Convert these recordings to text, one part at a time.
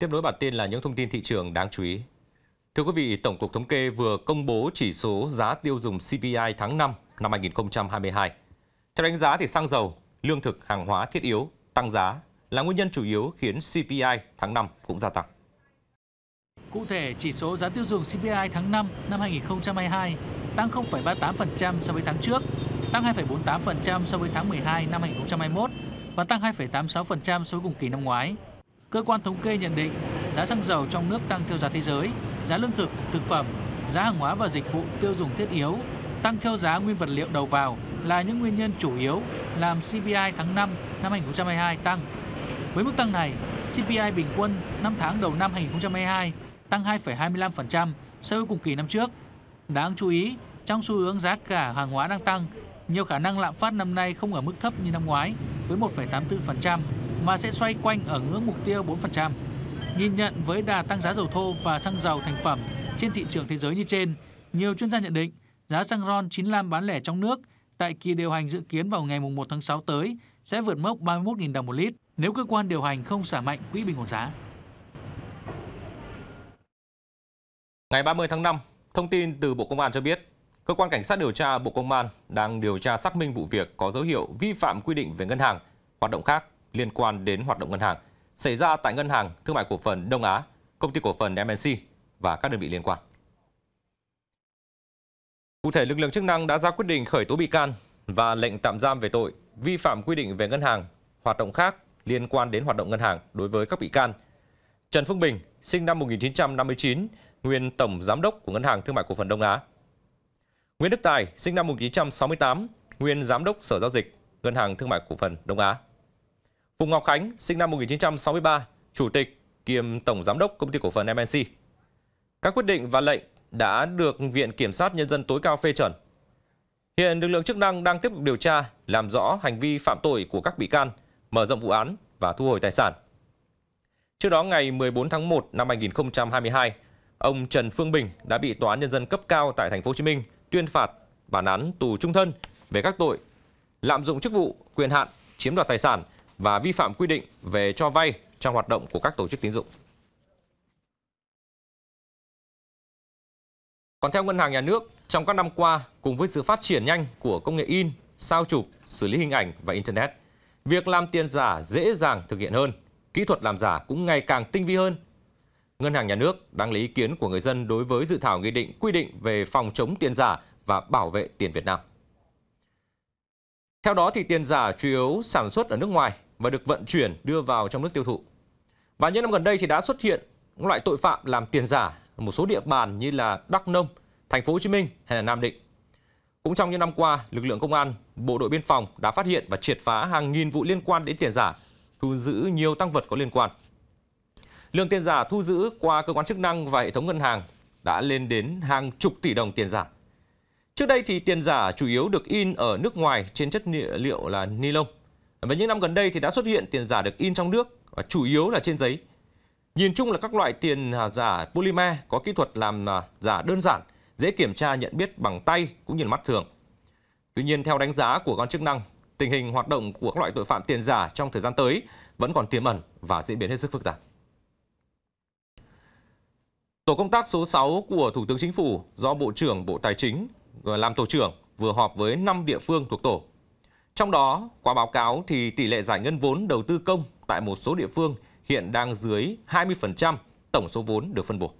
Tiếp nối bản tin là những thông tin thị trường đáng chú ý. Thưa quý vị, Tổng cục Thống kê vừa công bố chỉ số giá tiêu dùng CPI tháng 5 năm 2022. Theo đánh giá thì xăng dầu, lương thực, hàng hóa thiết yếu tăng giá là nguyên nhân chủ yếu khiến CPI tháng 5 cũng gia tăng. Cụ thể, chỉ số giá tiêu dùng CPI tháng 5 năm 2022 tăng 0,38% so với tháng trước, tăng 2,48% so với tháng 12 năm 2021 và tăng 2,86% so với cùng kỳ năm ngoái. Cơ quan thống kê nhận định giá xăng dầu trong nước tăng theo giá thế giới, giá lương thực, thực phẩm, giá hàng hóa và dịch vụ tiêu dùng thiết yếu tăng theo giá nguyên vật liệu đầu vào là những nguyên nhân chủ yếu làm CPI tháng 5 năm 2022 tăng. Với mức tăng này, CPI bình quân 5 tháng đầu năm 2022 tăng 2,25% so với cùng kỳ năm trước. Đáng chú ý, trong xu hướng giá cả hàng hóa đang tăng, nhiều khả năng lạm phát năm nay không ở mức thấp như năm ngoái với 1,84% mà sẽ xoay quanh ở ngưỡng mục tiêu 4%. Nhìn nhận với đà tăng giá dầu thô và xăng dầu thành phẩm trên thị trường thế giới như trên, nhiều chuyên gia nhận định giá xăng RON 95 bán lẻ trong nước tại kỳ điều hành dự kiến vào ngày 1 tháng 6 tới sẽ vượt mốc 31.000 đồng một lít nếu cơ quan điều hành không xả mạnh quỹ bình ổn giá. Ngày 30 tháng 5, thông tin từ Bộ Công an cho biết, Cơ quan Cảnh sát điều tra Bộ Công an đang điều tra xác minh vụ việc có dấu hiệu vi phạm quy định về ngân hàng, hoạt động khác liên quan đến hoạt động ngân hàng xảy ra tại Ngân hàng Thương mại Cổ phần Đông Á, Công ty Cổ phần MNC và các đơn vị liên quan. Cụ thể, lực lượng chức năng đã ra quyết định khởi tố bị can và lệnh tạm giam về tội vi phạm quy định về ngân hàng, hoạt động khác liên quan đến hoạt động ngân hàng đối với các bị can Trần Phương Bình, sinh năm 1959, nguyên Tổng Giám đốc của Ngân hàng Thương mại Cổ phần Đông Á; Nguyễn Đức Tài, sinh năm 1968, nguyên Giám đốc Sở Giao dịch Ngân hàng Thương mại Cổ phần Đông Á; Phùng Ngọc Khánh, sinh năm 1963, Chủ tịch kiêm Tổng Giám đốc Công ty Cổ phần MNC. Các quyết định và lệnh đã được Viện Kiểm sát Nhân dân tối cao phê chuẩn. Hiện lực lượng chức năng đang tiếp tục điều tra, làm rõ hành vi phạm tội của các bị can, mở rộng vụ án và thu hồi tài sản. Trước đó, ngày 14 tháng 1 năm 2022, ông Trần Phương Bình đã bị Tòa án Nhân dân cấp cao tại Thành phố Hồ Chí Minh tuyên phạt bản án tù chung thân về các tội lạm dụng chức vụ, quyền hạn, chiếm đoạt tài sản và vi phạm quy định về cho vay trong hoạt động của các tổ chức tín dụng. Còn theo Ngân hàng Nhà nước, trong các năm qua, cùng với sự phát triển nhanh của công nghệ in, sao chụp, xử lý hình ảnh và Internet, việc làm tiền giả dễ dàng thực hiện hơn, kỹ thuật làm giả cũng ngày càng tinh vi hơn. Ngân hàng Nhà nước đang lấy ý kiến của người dân đối với dự thảo nghị định quy định về phòng chống tiền giả và bảo vệ tiền Việt Nam. Theo đó thì tiền giả chủ yếu sản xuất ở nước ngoài và được vận chuyển đưa vào trong nước tiêu thụ. Và những năm gần đây thì đã xuất hiện các loại tội phạm làm tiền giả ở một số địa bàn như là Đắk Nông, Thành phố Hồ Chí Minh hay là Nam Định. Cũng trong những năm qua, lực lượng công an, bộ đội biên phòng đã phát hiện và triệt phá hàng nghìn vụ liên quan đến tiền giả, thu giữ nhiều tang vật có liên quan. Lượng tiền giả thu giữ qua cơ quan chức năng và hệ thống ngân hàng đã lên đến hàng chục tỷ đồng tiền giả. Trước đây thì tiền giả chủ yếu được in ở nước ngoài trên chất liệu là ni lông. Và những năm gần đây thì đã xuất hiện tiền giả được in trong nước và chủ yếu là trên giấy. Nhìn chung là các loại tiền giả polymer có kỹ thuật làm giả đơn giản, dễ kiểm tra nhận biết bằng tay cũng như là mắt thường. Tuy nhiên, theo đánh giá của cơ quan chức năng, tình hình hoạt động của các loại tội phạm tiền giả trong thời gian tới vẫn còn tiềm ẩn và diễn biến hết sức phức tạp. Tổ công tác số 6 của Thủ tướng Chính phủ do Bộ trưởng Bộ Tài chính làm tổ trưởng vừa họp với 5 địa phương thuộc tổ. Trong đó, qua báo cáo thì tỷ lệ giải ngân vốn đầu tư công tại một số địa phương hiện đang dưới 20% tổng số vốn được phân bổ.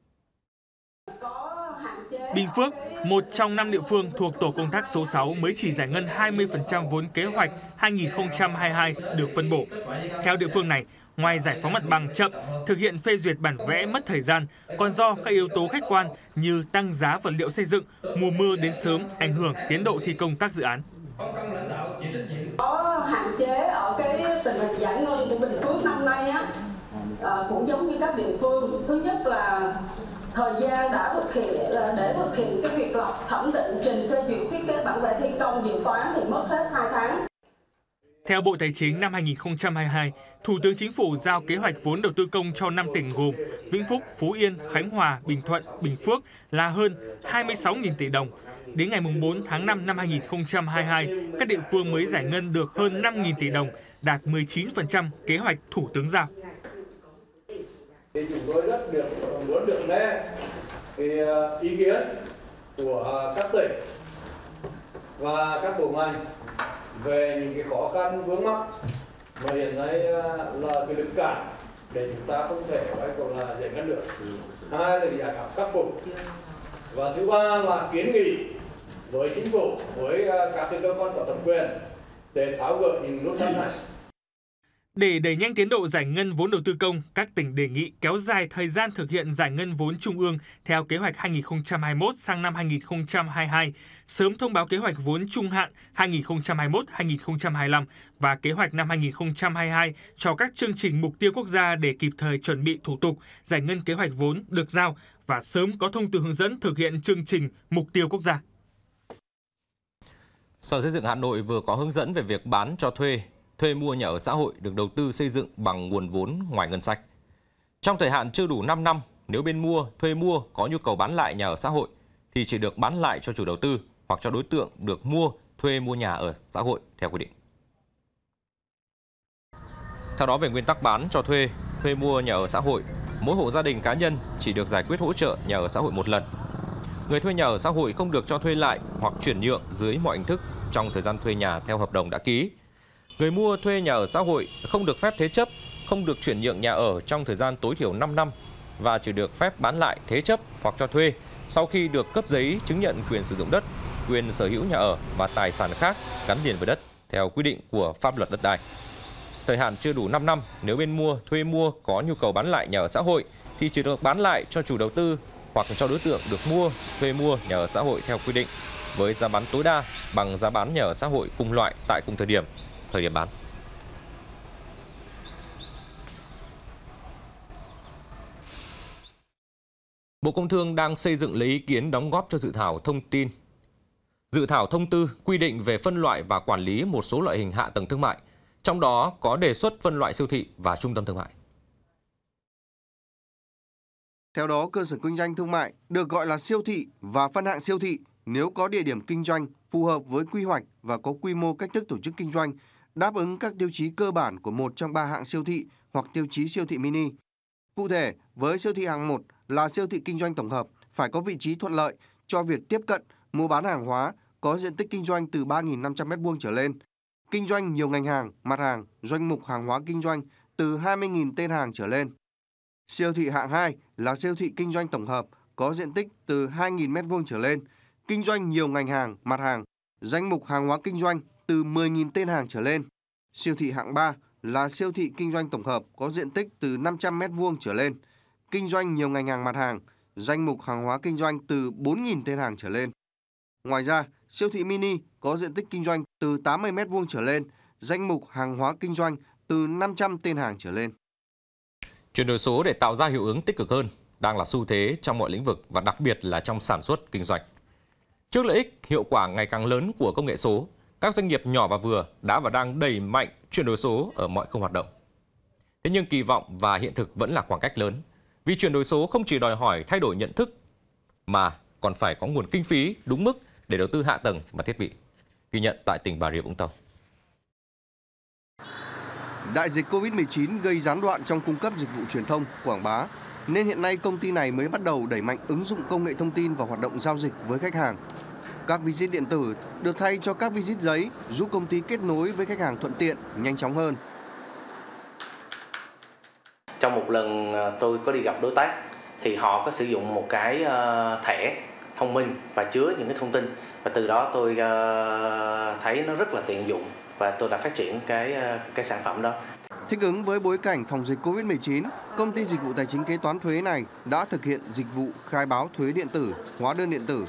Bình Phước, một trong 5 địa phương thuộc tổ công tác số 6 mới chỉ giải ngân 20% vốn kế hoạch 2022 được phân bổ. Theo địa phương này, ngoài giải phóng mặt bằng chậm, thực hiện phê duyệt bản vẽ mất thời gian, còn do các yếu tố khách quan như tăng giá vật liệu xây dựng, mùa mưa đến sớm ảnh hưởng tiến độ thi công các dự án. Có hạn chế ở cái tình hình giải ngân của Bình Phước năm nay cũng giống như các địa phương. Thứ nhất là thời gian đã thực hiện để thực hiện cái việc lập thẩm định trình phê duyệt thiết kế bản vẽ thi công dự toán thì mất hết 2 tháng. Theo Bộ Tài chính năm 2022, Thủ tướng Chính phủ giao kế hoạch vốn đầu tư công cho 5 tỉnh gồm Vĩnh Phúc, Phú Yên, Khánh Hòa, Bình Thuận, Bình Phước là hơn 26.000 tỷ đồng. Đến ngày 4 tháng 5 năm 2022, các địa phương mới giải ngân được hơn 5.000 tỷ đồng, đạt 19% kế hoạch Thủ tướng giao. Thì chúng tôi muốn được nghe ý kiến của các tỉnh và các bộ ngành về những cái khó khăn vướng mắc mà hiện nay là cái lực cản để chúng ta không thể là giải ngân được. Hai là giải pháp khắc phục, và thứ ba là kiến nghị với chính phủ, với các cơ quan có thẩm quyền để tháo gỡ những nút thắt này. Để đẩy nhanh tiến độ giải ngân vốn đầu tư công, các tỉnh đề nghị kéo dài thời gian thực hiện giải ngân vốn trung ương theo kế hoạch 2021 sang năm 2022, sớm thông báo kế hoạch vốn trung hạn 2021-2025 và kế hoạch năm 2022 cho các chương trình mục tiêu quốc gia để kịp thời chuẩn bị thủ tục giải ngân kế hoạch vốn được giao và sớm có thông tư hướng dẫn thực hiện chương trình mục tiêu quốc gia. Sở Xây dựng Hà Nội vừa có hướng dẫn về việc bán cho thuê mua nhà ở xã hội được đầu tư xây dựng bằng nguồn vốn ngoài ngân sách. Trong thời hạn chưa đủ 5 năm, nếu bên thuê mua có nhu cầu bán lại nhà ở xã hội thì chỉ được bán lại cho chủ đầu tư hoặc cho đối tượng được thuê mua nhà ở xã hội theo quy định. Theo đó, về nguyên tắc bán cho thuê mua nhà ở xã hội, mỗi hộ gia đình cá nhân chỉ được giải quyết hỗ trợ nhà ở xã hội một lần. Người thuê nhà ở xã hội không được cho thuê lại hoặc chuyển nhượng dưới mọi hình thức trong thời gian thuê nhà theo hợp đồng đã ký. Người mua thuê nhà ở xã hội không được phép thế chấp, không được chuyển nhượng nhà ở trong thời gian tối thiểu 5 năm và chỉ được phép bán lại thế chấp hoặc cho thuê sau khi được cấp giấy chứng nhận quyền sử dụng đất, quyền sở hữu nhà ở và tài sản khác gắn liền với đất theo quy định của pháp luật đất đai. Thời hạn chưa đủ 5 năm, nếu bên thuê mua có nhu cầu bán lại nhà ở xã hội thì chỉ được bán lại cho chủ đầu tư hoặc cho đối tượng được thuê mua nhà ở xã hội theo quy định với giá bán tối đa bằng giá bán nhà ở xã hội cùng loại tại cùng thời điểm bán. Bộ Công Thương đang xây dựng lấy ý kiến đóng góp cho dự thảo thông tư quy định về phân loại và quản lý một số loại hình hạ tầng thương mại, trong đó có đề xuất phân loại siêu thị và trung tâm thương mại. Theo đó, cơ sở kinh doanh thương mại được gọi là siêu thị và phân hạng siêu thị nếu có địa điểm kinh doanh phù hợp với quy hoạch và có quy mô cách thức tổ chức kinh doanh, đáp ứng các tiêu chí cơ bản của một trong 3 hạng siêu thị hoặc tiêu chí siêu thị mini. Cụ thể, với siêu thị hạng 1 là siêu thị kinh doanh tổng hợp, phải có vị trí thuận lợi cho việc tiếp cận, mua bán hàng hóa, có diện tích kinh doanh từ 3.500 m² trở lên, kinh doanh nhiều ngành hàng, mặt hàng, doanh mục hàng hóa kinh doanh từ 20.000 tên hàng trở lên. Siêu thị hạng 2 là siêu thị kinh doanh tổng hợp, có diện tích từ 2.000 m² trở lên, kinh doanh nhiều ngành hàng, mặt hàng, danh mục hàng hóa kinh doanh từ 10.000 tên hàng trở lên. Siêu thị hạng 3 là siêu thị kinh doanh tổng hợp có diện tích từ 500 m² trở lên, kinh doanh nhiều ngành hàng mặt hàng, danh mục hàng hóa kinh doanh từ 4.000 tên hàng trở lên. Ngoài ra, siêu thị mini có diện tích kinh doanh từ 80 m² trở lên, danh mục hàng hóa kinh doanh từ 500 tên hàng trở lên. Chuyển đổi số để tạo ra hiệu ứng tích cực hơn đang là xu thế trong mọi lĩnh vực và đặc biệt là trong sản xuất kinh doanh. Trước lợi ích, hiệu quả ngày càng lớn của công nghệ số, các doanh nghiệp nhỏ và vừa đã và đang đẩy mạnh chuyển đổi số ở mọi khâu hoạt động. Thế nhưng kỳ vọng và hiện thực vẫn là khoảng cách lớn, vì chuyển đổi số không chỉ đòi hỏi thay đổi nhận thức mà còn phải có nguồn kinh phí đúng mức để đầu tư hạ tầng và thiết bị. Ghi nhận tại tỉnh Bà Rịa Vũng Tàu. Đại dịch Covid-19 gây gián đoạn trong cung cấp dịch vụ truyền thông, quảng bá, nên hiện nay công ty này mới bắt đầu đẩy mạnh ứng dụng công nghệ thông tin vào hoạt động giao dịch với khách hàng. Các visit điện tử được thay cho các visit giấy, giúp công ty kết nối với khách hàng thuận tiện, nhanh chóng hơn. Trong một lần tôi có đi gặp đối tác thì họ có sử dụng một cái thẻ thông minh và chứa những cái thông tin, và từ đó tôi thấy nó rất là tiện dụng và tôi đã phát triển cái sản phẩm đó. Thích ứng với bối cảnh phòng dịch Covid-19, công ty dịch vụ tài chính kế toán thuế này đã thực hiện dịch vụ khai báo thuế điện tử, hóa đơn điện tử.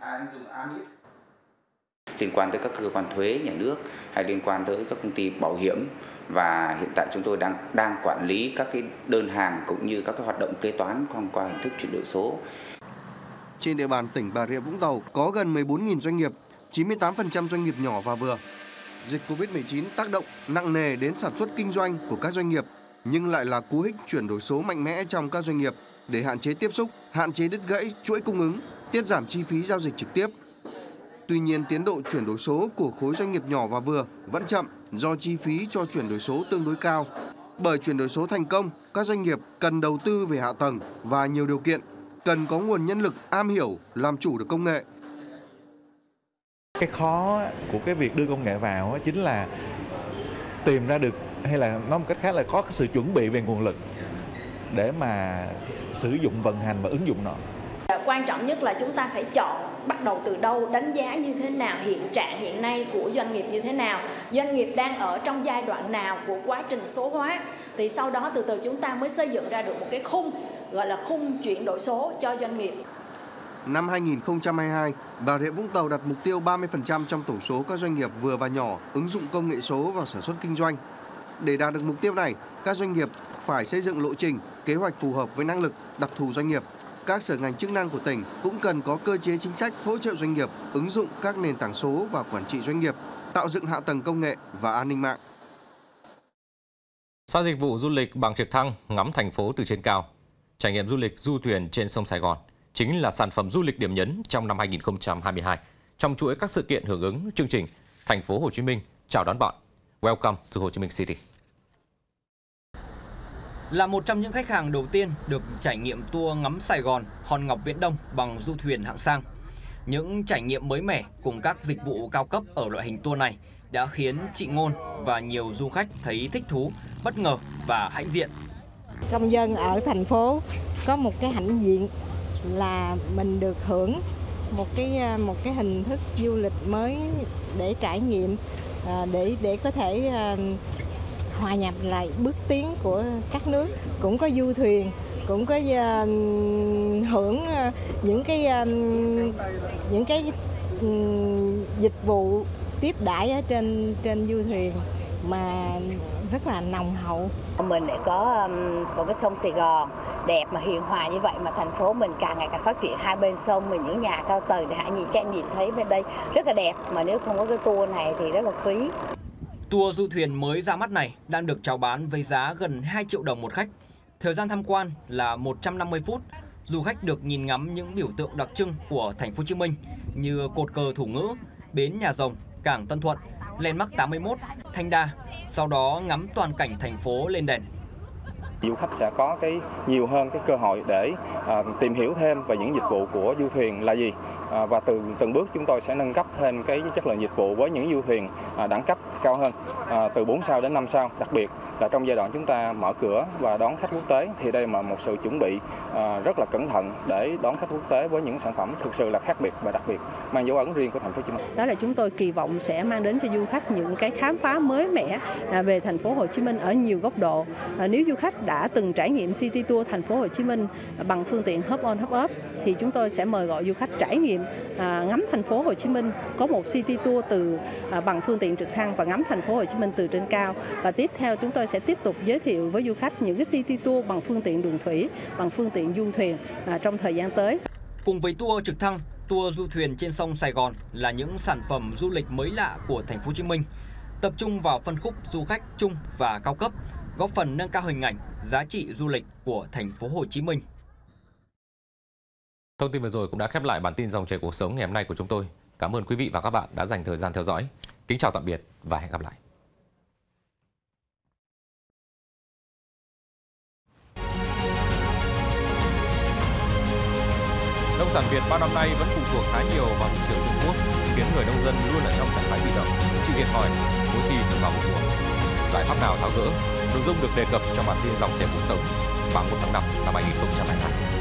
Liên quan tới các cơ quan thuế nhà nước hay liên quan tới các công ty bảo hiểm, và hiện tại chúng tôi đang quản lý các cái đơn hàng cũng như các cái hoạt động kế toán qua hình thức chuyển đổi số. Trên địa bàn tỉnh Bà Rịa Vũng Tàu có gần 14.000 doanh nghiệp, 98% doanh nghiệp nhỏ và vừa. Dịch Covid-19 tác động nặng nề đến sản xuất kinh doanh của các doanh nghiệp, nhưng lại là cú hích chuyển đổi số mạnh mẽ trong các doanh nghiệp để hạn chế tiếp xúc, hạn chế đứt gãy chuỗi cung ứng, tiết giảm chi phí giao dịch trực tiếp. Tuy nhiên, tiến độ chuyển đổi số của khối doanh nghiệp nhỏ và vừa vẫn chậm do chi phí cho chuyển đổi số tương đối cao. Bởi chuyển đổi số thành công, các doanh nghiệp cần đầu tư về hạ tầng và nhiều điều kiện, cần có nguồn nhân lực am hiểu, làm chủ được công nghệ. Cái khó của cái việc đưa công nghệ vào chính là tìm ra được, hay là nói một cách khác là có sự chuẩn bị về nguồn lực để mà sử dụng, vận hành và ứng dụng nó. Quan trọng nhất là chúng ta phải chọn bắt đầu từ đâu, đánh giá như thế nào, hiện trạng hiện nay của doanh nghiệp như thế nào, doanh nghiệp đang ở trong giai đoạn nào của quá trình số hóa, thì sau đó từ từ chúng ta mới xây dựng ra được một cái khung gọi là khung chuyển đổi số cho doanh nghiệp. Năm 2022, Bà Rịa Vũng Tàu đặt mục tiêu 30% trong tổng số các doanh nghiệp vừa và nhỏ ứng dụng công nghệ số vào sản xuất kinh doanh. Để đạt được mục tiêu này, các doanh nghiệp phải xây dựng lộ trình, kế hoạch phù hợp với năng lực, đặc thù doanh nghiệp. Các sở ngành chức năng của tỉnh cũng cần có cơ chế chính sách hỗ trợ doanh nghiệp ứng dụng các nền tảng số và quản trị doanh nghiệp, tạo dựng hạ tầng công nghệ và an ninh mạng. Sau dịch vụ du lịch bằng trực thăng ngắm thành phố từ trên cao, trải nghiệm du lịch du thuyền trên sông Sài Gòn chính là sản phẩm du lịch điểm nhấn trong năm 2022 trong chuỗi các sự kiện hưởng ứng chương trình Thành phố Hồ Chí Minh chào đón bạn, Welcome to Hồ Chí Minh City. Là một trong những khách hàng đầu tiên được trải nghiệm tour ngắm Sài Gòn, Hòn Ngọc Viễn Đông bằng du thuyền hạng sang, những trải nghiệm mới mẻ cùng các dịch vụ cao cấp ở loại hình tour này đã khiến chị Ngôn và nhiều du khách thấy thích thú, bất ngờ và hãnh diện. Công dân ở thành phố có một cái hãnh diện là mình được hưởng một cái hình thức du lịch mới để trải nghiệm, để có thể hòa nhập lại bước tiến của các nước, cũng có du thuyền, cũng có hưởng những cái dịch vụ tiếp đãi ở trên du thuyền mà rất là nồng hậu. Mình lại có một cái sông Sài Gòn đẹp mà hiền hòa như vậy, mà thành phố mình càng ngày càng phát triển, hai bên sông mình những nhà cao tầng thì các em nhìn thấy bên đây rất là đẹp, mà nếu không có cái tour này thì rất là phí. Tour du thuyền mới ra mắt này đang được chào bán với giá gần 2 triệu đồng một khách. Thời gian tham quan là 150 phút. Du khách được nhìn ngắm những biểu tượng đặc trưng của thành phố Hồ Chí Minh như cột cờ Thủ Ngữ, bến Nhà Rồng, cảng Tân Thuận, Landmark 81, Thanh Đa, sau đó ngắm toàn cảnh thành phố lên đèn. Du khách sẽ có nhiều hơn cái cơ hội để tìm hiểu thêm về những dịch vụ của du thuyền là gì, và từng bước chúng tôi sẽ nâng cấp thêm cái chất lượng dịch vụ với những du thuyền đẳng cấp cao hơn, từ 4 sao đến 5 sao. Đặc biệt là trong giai đoạn chúng ta mở cửa và đón khách quốc tế thì đây là một sự chuẩn bị rất là cẩn thận để đón khách quốc tế với những sản phẩm thực sự là khác biệt và đặc biệt, mang dấu ấn riêng của thành phố Hồ Chí Minh. Đó là chúng tôi kỳ vọng sẽ mang đến cho du khách những cái khám phá mới mẻ về thành phố Hồ Chí Minh ở nhiều góc độ. Nếu du khách đã từng trải nghiệm City Tour thành phố Hồ Chí Minh bằng phương tiện hop on hop off thì chúng tôi sẽ mời gọi du khách trải nghiệm ngắm thành phố Hồ Chí Minh, có một City Tour bằng phương tiện trực thăng và ngắm thành phố Hồ Chí Minh từ trên cao. Và tiếp theo chúng tôi sẽ tiếp tục giới thiệu với du khách những cái City Tour bằng phương tiện đường thủy, bằng phương tiện du thuyền trong thời gian tới. Cùng với tour trực thăng, tour du thuyền trên sông Sài Gòn là những sản phẩm du lịch mới lạ của thành phố Hồ Chí Minh, tập trung vào phân khúc du khách trung và cao cấp, góp phần nâng cao hình ảnh, giá trị du lịch của thành phố Hồ Chí Minh. Thông tin vừa rồi cũng đã khép lại bản tin Dòng chảy cuộc sống ngày hôm nay của chúng tôi. Cảm ơn quý vị và các bạn đã dành thời gian theo dõi. Kính chào tạm biệt và hẹn gặp lại. Nông sản Việt bao năm nay vẫn phụ thuộc khá nhiều vào thị trường Trung Quốc, khiến người nông dân luôn ở trong trạng thái bị động, chịu thiệt thòi mỗi khi vào vụ mùa. Giải pháp nào tháo gỡ? Nội dung được đề cập trong bản tin Dòng chảy cuộc sống vào 1 tháng 5 năm 2022.